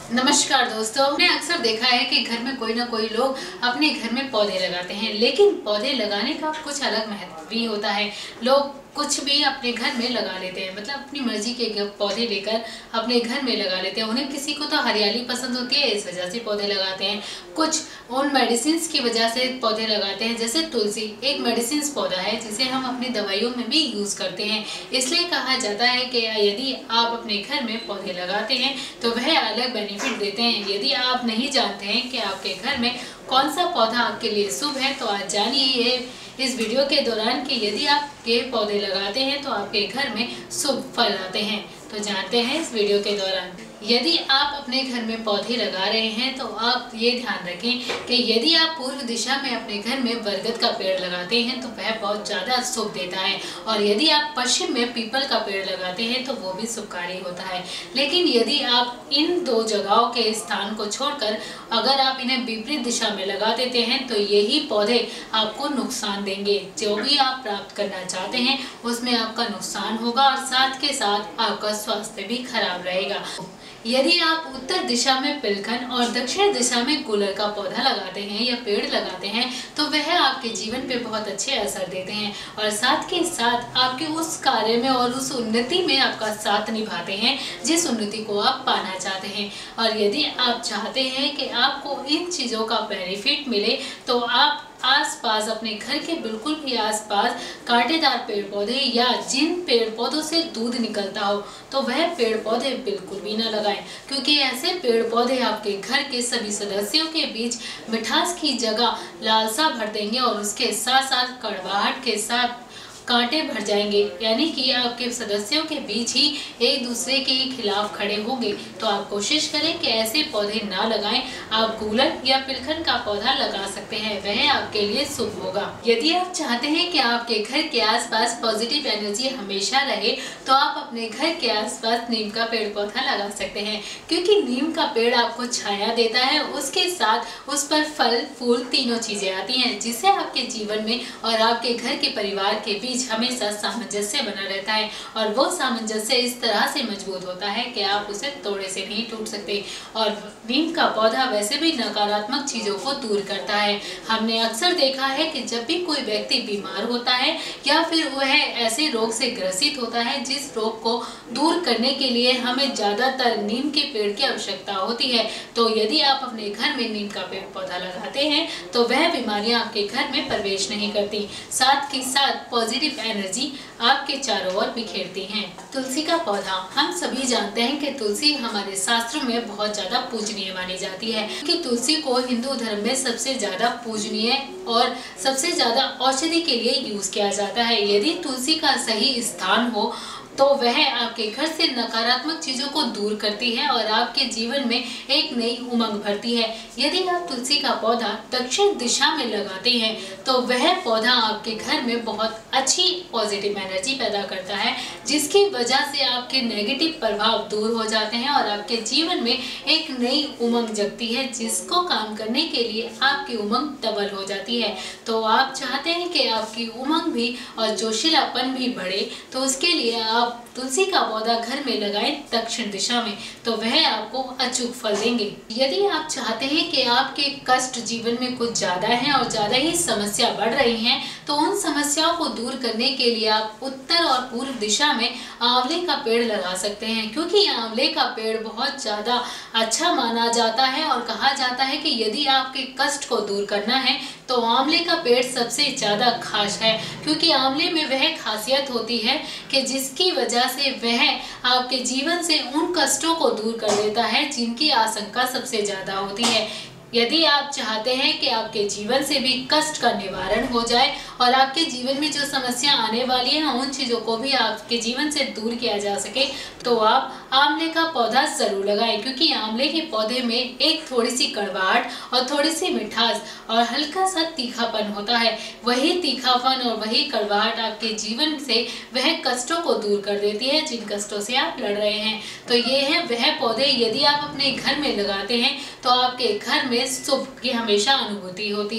नमस्कार दोस्तों, हमने अक्सर देखा है कि घर में कोई ना कोई लोग अपने घर में पौधे लगाते हैं, लेकिन पौधे लगाने का कुछ अलग महत्व भी होता है। लोग कुछ भी अपने घर में लगा लेते हैं, मतलब अपनी मर्जी के पौधे लेकर अपने घर में लगा लेते हैं। उन्हें किसी को तो हरियाली पसंद होती है, इस वजह से पौधे लगाते हैं। कुछ उन मेडिसिन की वजह से पौधे लगाते हैं, जैसे तुलसी एक मेडिसिन पौधा है जिसे हम अपनी दवाइयों में भी यूज करते हैं। इसलिए कहा जाता है कि यदि आप अपने घर में पौधे लगाते हैं तो वह अलग बेनिफिट देते हैं। यदि आप नहीं जानते हैं कि आपके घर में कौन सा पौधा आपके लिए शुभ है, तो आज जानिए ये इस वीडियो के दौरान कि यदि आप ये पौधे लगाते हैं तो आपके घर में शुभ फल आते हैं। तो जानते हैं इस वीडियो के दौरान। यदि आप अपने घर में पौधे लगा रहे हैं तो आप ये ध्यान रखें कि यदि आप पूर्व दिशा में अपने घर में बरगद का पेड़ लगाते हैं तो वह बहुत ज़्यादा शुभ देता है, और यदि आप पश्चिम में पीपल का पेड़ लगाते हैं तो वो भी शुभकारी होता है। लेकिन यदि आप इन दो जगहों के स्थान को छोड़कर अगर आप इन्हें विपरीत दिशा में लगा देते हैं तो यही पौधे आपको नुकसान देंगे। जो भी आप प्राप्त करना चाहते हैं उसमें आपका नुकसान होगा और साथ के साथ आपका स्वास्थ्य भी खराब रहेगा। यदि आप उत्तर दिशा में पिलखन और दक्षिण दिशा में गुलर का पौधा लगाते हैं या पेड़ लगाते हैं तो वह आपके जीवन पे बहुत अच्छे असर देते हैं, और साथ के साथ आपके उस कार्य में और उस उन्नति में आपका साथ निभाते हैं जिस उन्नति को आप पाना चाहते हैं। और यदि आप चाहते हैं कि आपको इन चीज़ों का बेनिफिट मिले तो आप आसपास अपने घर के बिल्कुल भी आसपास कांटेदार पेड़ पौधे या जिन पेड़ पौधों से दूध निकलता हो तो वह पेड़ पौधे बिल्कुल भी न लगाएं, क्योंकि ऐसे पेड़ पौधे आपके घर के सभी सदस्यों के बीच मिठास की जगह लालसा भर देंगे और उसके साथ साथ कड़वाहट के साथ कांटे भर जाएंगे, यानी कि आपके सदस्यों के बीच ही एक दूसरे के खिलाफ खड़े होंगे। तो आप कोशिश करें कि ऐसे पौधे ना लगाएं। आप गूलर या पिलखन का पौधा लगा सकते हैं, वह आपके लिए शुभ होगा। यदि आप चाहते हैं कि आपके घर के आसपास पॉजिटिव एनर्जी हमेशा रहे तो आप अपने घर के आसपास नीम का पेड़ पौधा लगा सकते हैं, क्योंकि नीम का पेड़ आपको छाया देता है, उसके साथ उस पर फल फूल तीनों चीजें आती हैं, जिससे आपके जीवन में और आपके घर के परिवार के बीच हमेशा सामंजस्य बना रहता है। और वो सामंजस्य इस तरह से मजबूत होता है कि आप उसे तोड़े से नहीं टूट सकते। और नीम का पौधा वैसे भी नकारात्मक चीजों को दूर करता है। हमने अक्सर देखा है कि जब भी कोई व्यक्ति बीमार होता है या फिर वह ऐसे रोग से ग्रसित होता है जिस रोग को दूर करने के लिए हमें ज्यादातर नीम के पेड़ की आवश्यकता होती है, तो यदि आप अपने घर में नीम का पेड़ पौधा लगाते हैं तो वह बीमारियां आपके घर में प्रवेश नहीं करती। साथ ही साथ पॉजिटिव एनर्जी आपके चारों ओर बिखेरती हैं। तुलसी का पौधा, हम सभी जानते हैं कि तुलसी हमारे शास्त्रों में बहुत ज्यादा पूजनीय मानी जाती है, कि तुलसी को हिंदू धर्म में सबसे ज्यादा पूजनीय और सबसे ज्यादा औषधि के लिए यूज किया जाता है। यदि तुलसी का सही स्थान हो तो वह आपके घर से नकारात्मक चीजों को दूर करती है और आपके जीवन में एक नई उमंग भरती है। यदि आप तुलसी का पौधा दक्षिण दिशा में लगाते हैं तो वह पौधा आपके घर में बहुत अच्छी पॉजिटिव एनर्जी पैदा करता है, जिसकी वजह से आपके नेगेटिव प्रभाव दूर हो जाते हैं और आपके जीवन में एक नई उमंग जगती है, जिसको काम करने के लिए आपकी उमंग डबल हो जाती है। तो आप चाहते हैं कि आपकी उमंग भी और जोशीलापन भी बढ़े, तो उसके लिए आप तुलसी का पौधा घर में लगाएं दक्षिण दिशा में, तो वह आपको अचूक फल देंगे। यदि आप चाहते हैं कि आपके कष्ट जीवन में कुछ ज्यादा हैं और ज्यादा ही समस्या बढ़ रही हैं, तो उन समस्याओं को दूर करने के लिए आप उत्तर और पूर्व दिशा में आंवले का पेड़ लगा सकते हैं, क्योंकि आंवले का पेड़ बहुत ज्यादा अच्छा माना जाता है और कहा जाता है कि यदि आपके कष्ट को दूर करना है तो आंवले का पेड़ सबसे ज्यादा खास है, क्योंकि आंवले में वह खासियत होती है कि जिसकी वजह से वह आपके जीवन से उन कष्टों को दूर कर देता है जिनकी आशंका सबसे ज्यादा होती है। यदि आप चाहते हैं कि आपके जीवन से भी कष्ट का निवारण हो जाए और आपके जीवन में जो समस्या आने वाली है उन चीजों को भी आपके जीवन से दूर किया जा सके, तो आप आंवले का पौधा जरूर लगाएं, क्योंकि आंवले के पौधे में एक थोड़ी सी कड़वाहट और थोड़ी सी मिठास और हल्का सा तीखापन होता है। वही तीखापन और वही कड़वाहट आपके जीवन से वह कष्टों को दूर कर देती है जिन कष्टों से आप लड़ रहे हैं। तो ये है वह पौधे, यदि आप अपने घर में लगाते हैं तो आपके घर में शुभ की हमेशा अनुभूति होती है।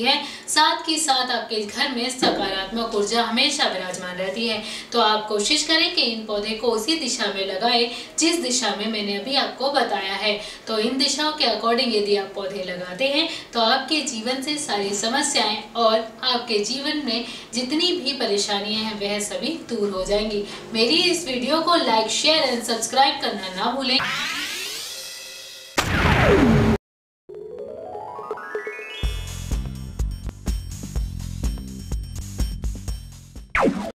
साथ ही साथ आपके घर में सकारात्मक ऊर्जा हमेशा विराजमान रहती है। तो आप कोशिश करें कि इन पौधे को उसी दिशा में लगाएं जिस दिशा में मैंने अभी आपको बताया है। तो इन दिशाओं के अकॉर्डिंग यदि आप पौधे लगाते हैं तो आपके जीवन से सारी समस्याएं और आपके जीवन में जितनी भी परेशानियां हैं वह सभी दूर हो जाएंगी। मेरी इस वीडियो को लाइक, शेयर एंड सब्सक्राइब करना ना भूलें।